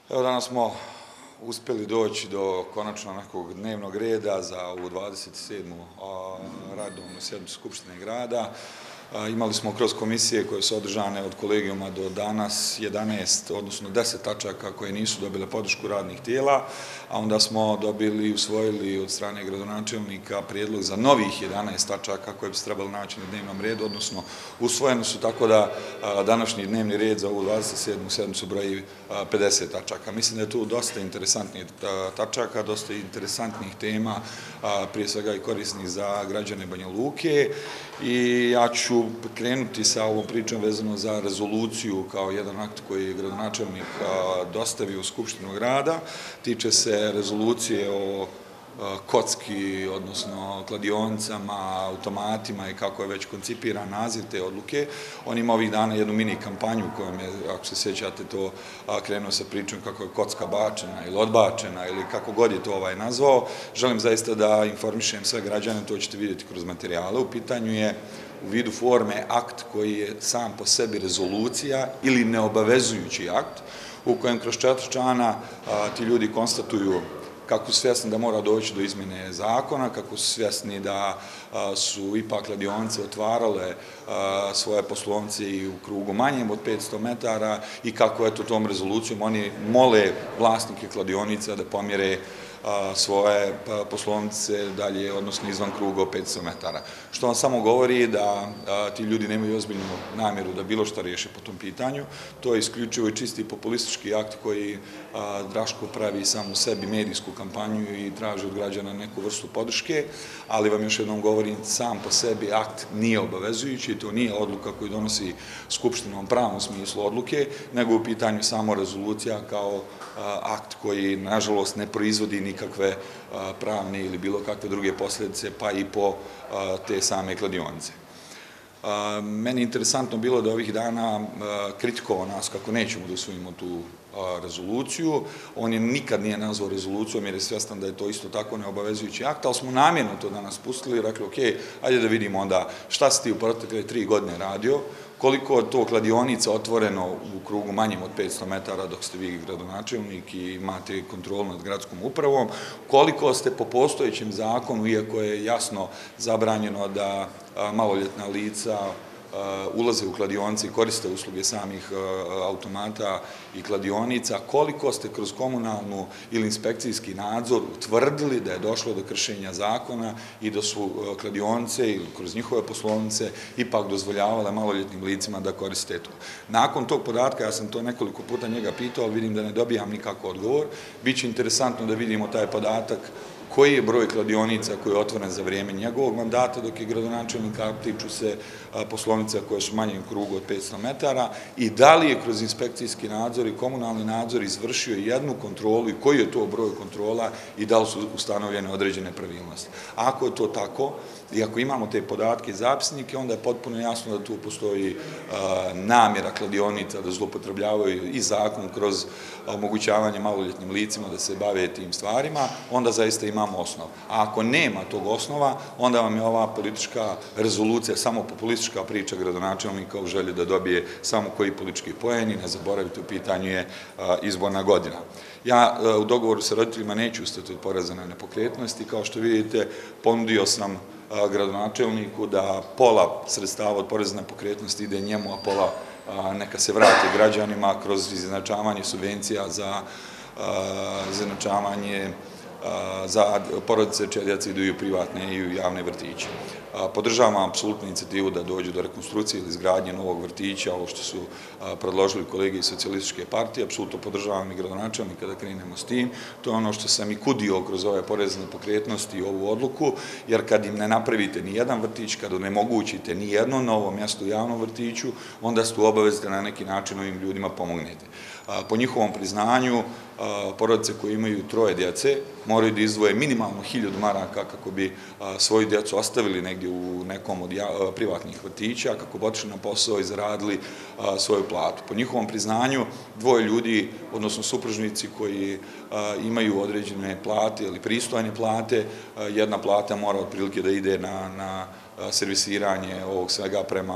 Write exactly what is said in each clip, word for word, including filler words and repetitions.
Evo, danas smo uspjeli doći do konačno nekog dnevnog reda za ovu dvadeset sedmu redovnu sjednicu Skupštine grada. Imali smo kroz komisije koje su održane od kolegijuma do danas jedanaest, odnosno deset tačaka koje nisu dobile podršku radnih tijela, a onda smo dobili i usvojili od strane gradonačelnika prijedlog za novih jedanaest tačaka koje bi se trebali naći na dnevnom redu, odnosno usvojeni su, tako da današnji dnevni red za ovu dvadeset sedmu sjednicu broji pedeset tačaka. Mislim da je tu dosta interesantnih tačaka, dosta interesantnih tema, prije svega i korisnih za građane Banja Luke, i ja ću krenuti sa ovom pričom vezano za rezoluciju kao jedan akt koji je gradonačelnik dostavio u Skupštinu grada. Tiče se rezolucije o kocki, odnosno kladionicama, automatima i kako je već koncipiran naziv te odluke. On ima ovih dana jednu mini kampanju kojom je, ako se sjećate, to krenuo sa pričom kako je kocka bačena ili odbačena ili kako god je to ovaj nazvao. Želim zaista da informišem sve građane, to ćete vidjeti kroz materijale. U pitanju je u vidu forme akt koji je sam po sebi rezolucija ili neobavezujući akt u kojem kroz četiri člana ti ljudi konstatuju kako su svjesni da mora doći do izmjene zakona, kako su svjesni da su ipak kladionice otvarale svoje poslovnice i u krugu manjem od petsto metara i kako eto tom rezolucijom oni mole vlasnike kladionica da pomjere svoje poslovnice dalje, odnosno izvan kruga od petsto metara. Što vam samo govori da ti ljudi nemaju ozbiljnu namjeru da bilo što riješe po tom pitanju. To je isključivo i čisti populistički akt koji Draško pravi sam u sebi medijsku kampanju i traži od građana neku vrstu podrške, ali vam još jednom govorim, sam po sebi akt nije obavezujući, to nije odluka koju donosi Skupština u pravom smislu odluke, nego u pitanju samo rezolucija kao akt koji, nažalost, ne proizvodi nikakve pravne ili bilo kakve druge posljedice, pa i po te same kladionice. Meni je interesantno bilo da ovih dana kritikovao nas kako nećemo da usvojimo tu rezoluciju. On je nikad nije nazvao rezolucijom jer je svjestan da je to isto tako neobavezujući akt, ali smo namjerno to danas pustili i rekli, ok, ajde da vidimo onda šta si ti u protekle tri godine radio, koliko je to kladionica otvoreno u krugu manjem od petsto metara dok ste vi gradonačelnik i imate kontrolu nad gradskom upravom, koliko ste po postojećem zakonu, iako je jasno zabranjeno da maloljetna lica ulaze u kladionice i koriste usluge samih automata i kladionica, koliko ste kroz komunalnu ili inspekcijski nadzor utvrdili da je došlo do kršenja zakona i da su kladionice ili kroz njihove poslovnice ipak dozvoljavale maloljetnim licima da koriste to. Nakon tog podatka, ja sam to nekoliko puta njega pitao, ali vidim da ne dobijam nikako odgovor. Biće interesantno da vidimo taj podatak koji je broj kladionica koji je otvoren za vrijeme njegovog mandata dok je gradonačelnika, tiču se poslovnica koje su manje u krugu od petsto metara, i da li je kroz inspekcijski nadzor i komunalni nadzor izvršio jednu kontrolu i koji je to broj kontrola i da li su ustanovljene određene pravilnosti. Ako je to tako i ako imamo te podatke i zapisnike, onda je potpuno jasno da tu postoji namjera kladionica da zloupotrebljavaju i zakon kroz omogućavanje maloljetnim licima da se bave tim stvarima, onda zaista imamo osnov. A ako nema tog osnova, onda vam je ova politička rezolucija samo populistička priča gradonačelnika u želji da dobije samo koji politički poen, i ne zaboravite, u pitanju je izborna godina. Ja u dogovoru sa roditeljima neću ustati od poreza na nepokretnosti. Kao što vidite, ponudio sam gradonačelniku da pola sredstava od poreza na nepokretnosti ide njemu, a pola neka se vrati građanima kroz izjednačavanje subvencija za izjednačavanje za porodice čija djeca idu i u privatne i u javne vrtiće. Podržavam apsolutnu inicijativu da dođu do rekonstrukcije ili izgradnje novog vrtića, ovo što su predložili kolege iz Socijalističke partije, apsolutno podržavam i gradonačelnika da krenemo s tim. To je ono što sam i kudio kroz ove porezne nepokretnosti i ovu odluku, jer kad im ne napravite ni jedan vrtić, kad onemogućite ni jedno novo mjesto u javnom vrtiću, onda ste u obavezi da na neki način ovim ljudima pomognete. Po njihovom priznanju, porodice koje imaju troje djece moraju da izdvoje minimalno hiljadu maraka kako bi svoju djecu ostavili negdje u nekom od privatnih vrtića, kako bi otišli na posao i zaradili svoju platu. Po njihovom priznanju, dvoje ljudi, odnosno supružnici koji imaju određene plate ili pristojne plate, jedna plata mora otprilike da ide na servisiranje ovog svega prema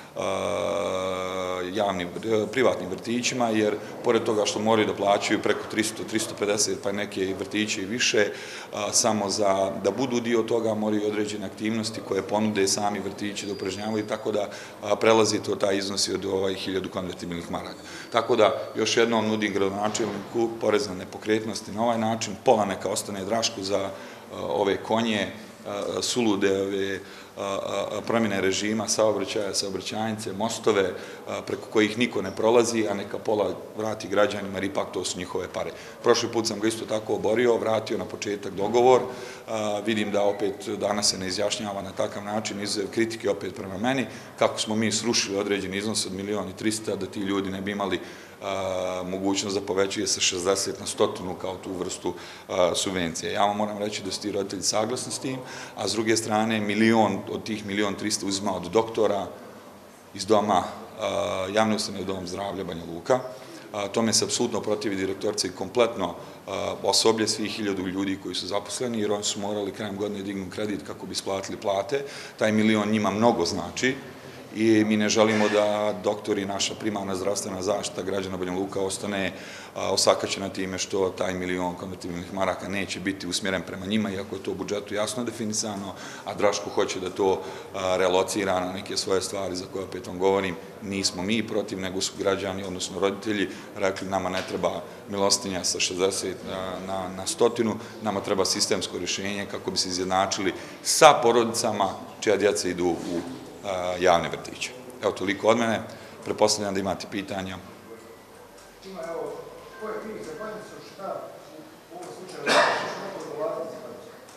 javnim, privatnim vrtićima, jer pored toga što moraju da plaćaju preko tristo do tristo pedeset, pa neke vrtiće i više, samo za da budu dio toga moraju određene aktivnosti koje ponude sami vrtići da upražnjavaju, tako da prelazi to taj iznosi od ovaj hiljadu konvertibilnih maraka. Tako da još jednom nudim gradonačelniku porez na nepokretnosti na ovaj način, pola neka ostane Drašku za ove konje, sulude ove promjene režima, saobraćaja, saobraćajnice, mostove preko kojih niko ne prolazi, a neka pola vrati građanima, jer ipak to su njihove pare. Prošli put sam ga isto tako oborio, vratio na početak dogovor, vidim da opet danas se ne izjašnjava na takav način, izuzev kritike opet prema meni, kako smo mi srušili određeni iznos od milion i trista, da ti ljudi ne bi imali mogućnost da povećuje sa šezdeset na stotinu kao tu vrstu subvencije. Ja vam moram reći da su ti roditelji saglasni s tim, a s druge strane milion od tih milion trista uzima od doktora iz doma, javne ustanove Dom zdravlja Banja Luka. Tome se apsolutno protivi direktorca i kompletno osoblje svih hiljadu ljudi koji su zaposleni, jer oni su morali krajem godine dignu kredit kako bi isplatili plate. Taj milion njima mnogo znači i mi ne želimo da doktori, naša primarna zdravstvena zaštita građana Banja Luka ostane osakaćena time što taj milion konvertibilnih maraka neće biti usmjeren prema njima, iako je to u budžetu jasno definisano, a Draško hoće da to relocira na neke svoje stvari za koje opet vam govorim, nismo mi protiv, nego su građani, odnosno roditelji, rekli nama ne treba milostinja sa šezdeset na stotinu, nama treba sistemsko rješenje kako bi se izjednačili sa porodicama čija djeca idu u javne vrtiće. Evo, toliko od mene. Pretpostavljam da imate pitanja. Ima, evo, ko je kriv za Banjicu, šta u ovom slučaju što dolaziti za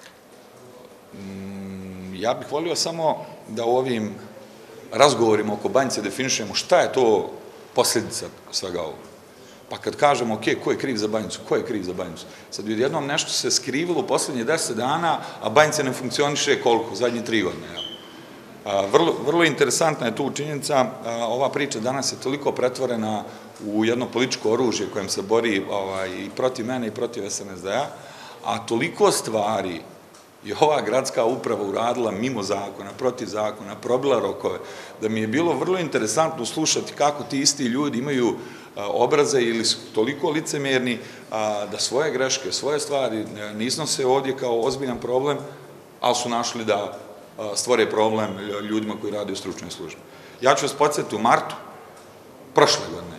Banjicu? Ja bih volio samo da u ovim razgovorima oko Banjice definišemo šta je to posljedica svega ovoga. Pa kad kažemo, ok, ko je kriv za Banjicu, ko je kriv za Banjicu? Sad jednom nešto se skrivilo u posljednje deset dana, a Banjica ne funkcioniše koliko? Zadnje tri godine, evo. Vrlo interesantna je tu činjenica, ova priča danas je toliko pretvorena u jedno političko oružje kojem se bori i protiv mene i protiv S N S D-a, a toliko stvari je ova gradska uprava uradila mimo zakona, protiv zakona, probila rokove, da mi je bilo vrlo interesantno slušati kako ti isti ljudi imaju obraze ili su toliko licemjerni da svoje greške, svoje stvari ne iznose ovdje kao ozbiljan problem, ali su našli da stvore problem ljudima koji rade u stručnoj službi. Ja ću vas podsjetiti, u martu prošle godine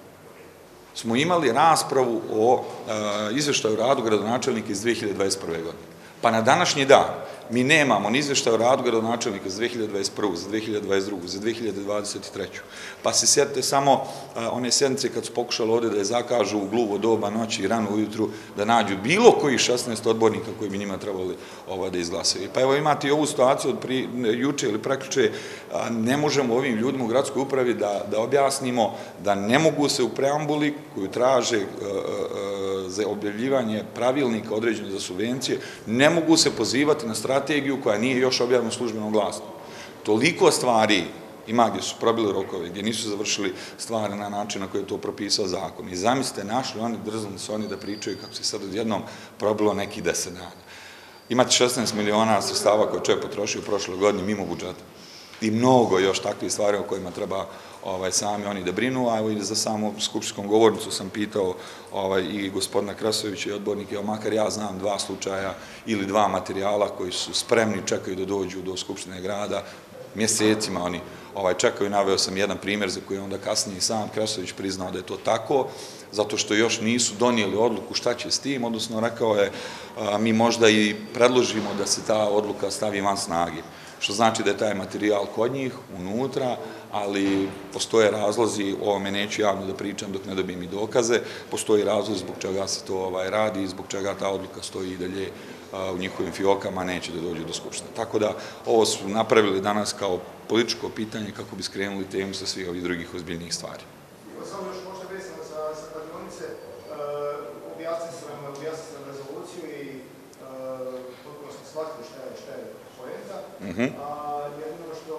smo imali raspravu o izveštaju radu gradonačelnika iz dve hiljade dvadeset prve. godine. Pa na današnji dan mi nemamo ni izveštaj o radu gradonačelnika za dve hiljade dvadeset prvu. za dve hiljade dvadeset drugu. za dve hiljade dvadeset treću. Pa se sjetite samo one sjednice kad su pokušali ovdje da je zakažu u gluvo doba noći i rano ujutru, da nađu bilo koji šesnaest odbornika koji bi njima trebali da izglasaju. Pa evo imate i ovu situaciju od juče ili prekjuče, ne možemo ovim ljudima u gradskoj upravi da objasnimo da ne mogu se u preambuli koju traže za objavljivanje pravilnika određene za subvencije, ne mogu se pozivati na strategiju koja nije još objavljena u službenom glasniku. Toliko stvari ima gdje su probili rokove, gdje nisu završili stvari na način na koji je to propisao zakon. I zamislite, našli oni, drznuli su oni da pričaju kako se sad odjednom probilo neki deset dana. Imate šesnaest miliona sredstava koje čovjek potrošio u prošloj godini mimo budžeta. I mnogo još takvih stvari o kojima treba sami oni da brinu, a evo i za samu skupštinskom govornicu sam pitao i gospodina Krasovića i odbornike, evo makar ja znam dva slučaja ili dva materijala koji su spremni, čekaju da dođu do Skupštine grada, mjesecima oni čekaju, naveo sam jedan primjer za koji je onda kasnije sam Krasović priznao da je to tako, zato što još nisu donijeli odluku šta će s tim, odnosno rekao je mi možda i predložimo da se ta odluka stavi van snage. Što znači da je taj materijal kod njih, unutra, ali postoje razlozi, o ovome neću javno da pričam dok ne dobijem i dokaze, postoji razlog zbog čega se to radi i zbog čega ta odluka stoji i dalje u njihovim fiokama, neće da dođe do Skupštine. Tako da ovo su napravili danas kao političko pitanje kako bi skrenuli temu sa svih ovih drugih ozbiljnijih stvari. Samo još možda vezano za kladionice, objasnili ste nam rezoluciju i potpuno smo shvatili šta je poenta, a jedino što,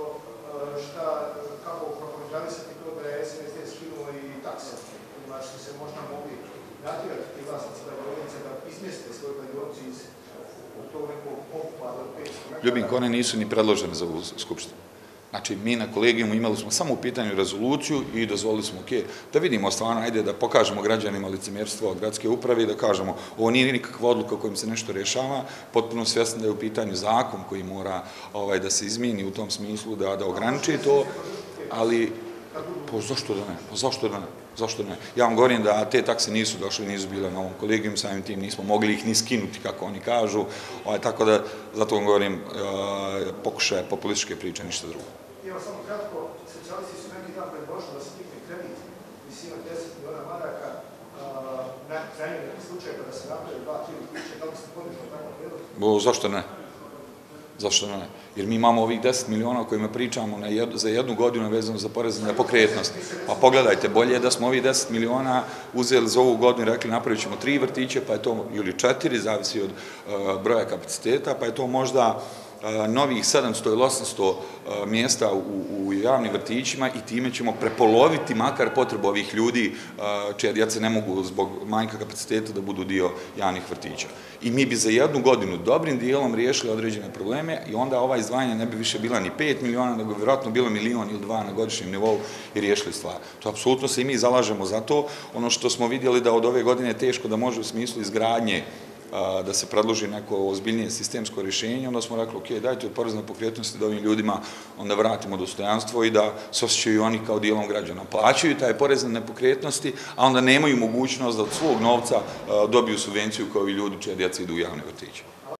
kako prokomentarisati to da je S N S D skinuo i takse, kojima su se možda mogli natjerati ti vlasnici kladionice da izmjeste svoju kladionicu iz tog nekog okupa do petsto metara. Ljubinko, one nisu ni predložene za ovu skupštinu. Znači, mi na kolegijumu imali smo samo u pitanju rezoluciju i dozvolili smo, ok, da vidimo stvarno, ajde da pokažemo građanima licemjerstvo od gradske uprave i da kažemo, ovo nije nikakva odluka kojim se nešto rješava, potpuno svjesno da je u pitanju zakon koji mora da se izmijeni u tom smislu, da ograniči to, ali, pa zašto da ne, pa zašto da ne, zašto ne? Ja vam govorim da te takse nisu došle, nisu bile na ovom kolegijumu, samim tim nismo mogli ih ni skinuti, kako oni kažu, tako da, zato vam govorim, pokušaje populističke priče, ništa drugo. Evo samo kratko, socijalisti su neki dan predložili da se digne kredit visina deset miliona maraka na krajnji neki slučaj kada se napravi dva, tri vrtića, da li ste podržali takav prijedlog? Zašto ne? Zašto ne? Jer mi imamo ovih deset miliona o kojima pričamo za jednu godinu vezano za porez na nepokretnost. Pa pogledajte, bolje je da smo ovih deset miliona uzeli za ovu godinu i rekli napravit ćemo tri vrtiće, pa je to, ili četiri, zavisi od broja kapaciteta, pa je to možda novih sedamsto ili osamsto mjesta u javnim vrtićima i time ćemo prepoloviti makar potrebu ovih ljudi čija djeca ne mogu zbog manjka kapaciteta da budu dio javnih vrtića. I mi bi za jednu godinu dobrim dijelom riješili određene probleme i onda ova izdvajanja ne bi više bila ni pet miliona, nego bi vjerojatno bilo milion ili dva na godišnjem nivou i riješili stvar. To apsolutno se i mi zalažemo za to. Ono što smo vidjeli da od ove godine je teško da može u smislu izgradnje da se predloži neko ozbiljnije sistemsko rješenje, onda smo rekli, ok, dajte od porez na nepokretnosti da ovim ljudima onda vratimo dostojanstvo i da se osjećaju oni kao dijelom građana. Plaćaju taj porez na nepokretnosti, a onda nemaju mogućnost da od svog novca dobiju subvenciju kao i ljudi čija djeca idu u javne vrtiće.